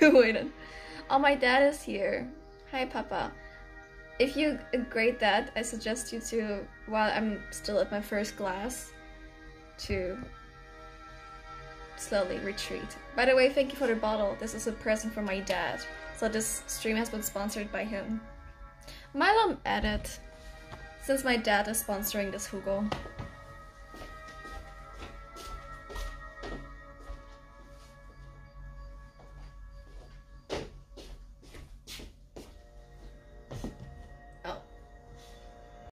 Wait. Oh, my dad is here. Hi, Papa. If you grade that, I suggest you to, while I'm still at my first glass, to slowly retreat. By the way, thank you for the bottle. This is a present from my dad. So this stream has been sponsored by him. Milo added, since my dad is sponsoring this hugo.